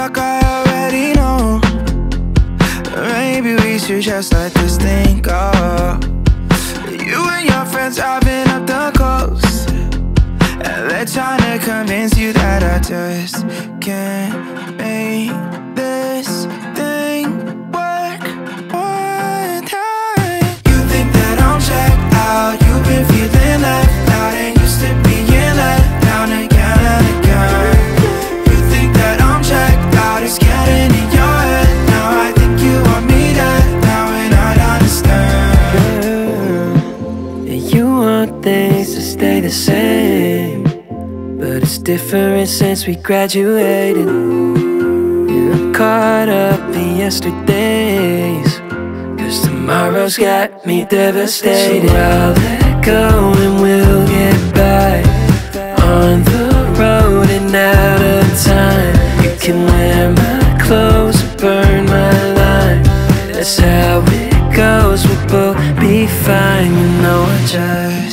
like I already know. Maybe we should just let this thing go. You and your friends driving up the coast, and they're trying to convince you that I just can't make this thing work one time. You think that I'm checked out, you've been feeling left out, and used to being let down again and again. You think that I'm checked out, it's getting in your head now. I think you want me dead now, and I understand. You want things to stay the same, but it's different since we graduated. I'm caught up in yesterdays, 'cause tomorrow's got me devastated. So I'll let go and we'll get back on the road and out of time. You can wear my clothes or burn my line. That's how it goes, we'll both be fine. You know I just